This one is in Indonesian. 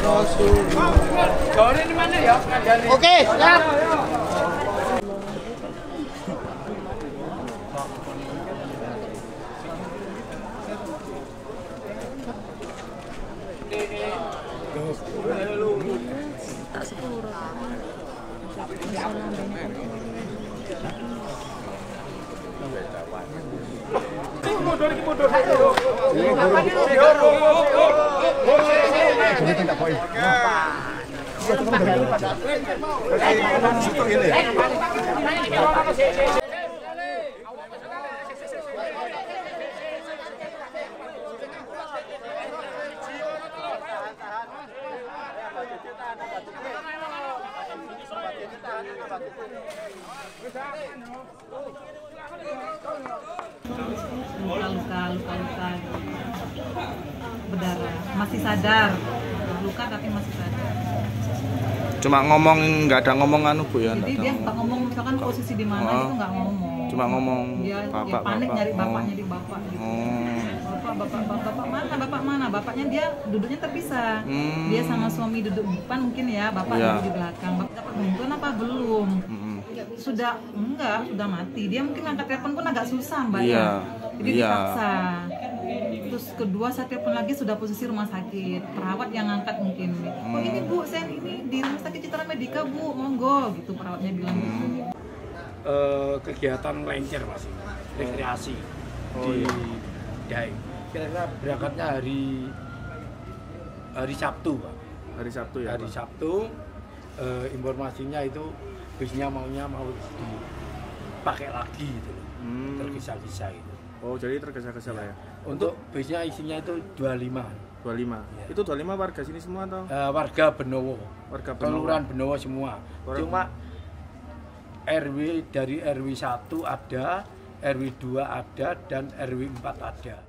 Oke, siap. Tak 10 luka berdarah, masih sadar, luka tapi masih sadar. Cuma ngomong, nggak ada ngomong anu Bu ya? Jadi dia nggak ngomong, misalkan posisi di mana itu nggak ngomong. Cuma ngomong dia bapak, panik bapak. nyari bapaknya di bapak gitu. Bapak mana? Bapaknya dia duduknya terpisah. Dia sama suami duduk depan mungkin ya, bapak duduk di belakang. Bapak dapat bantuan apa belum? Sudah mati. Dia mungkin angkat telepon pun agak susah Mbak ya. Jadi dipaksa. Terus kedua saya telepon lagi sudah posisi rumah sakit. Perawat yang angkat mungkin. Oh ini Bu, saya ini di rumah sakit Citra Medika Bu, monggo gitu perawatnya bilang gitu. Kegiatan lencer masih rekreasi di Daeng. Kira-kira berangkatnya hari Sabtu Pak. Hari Sabtu ya? Hari Sabtu, informasinya itu bisnya mau dipakai lagi gitu loh. Tergesa-gesa itu. Oh jadi tergesa-gesa lah ya? Untuk bisnya isinya itu 25. 25? Ya. Itu 25 warga sini semua atau? Warga Benowo. Warga Benowo. Kelurahan Benowo semua. Cuma RW dari RW 1 ada, RW 2 ada, dan RW 4 ada.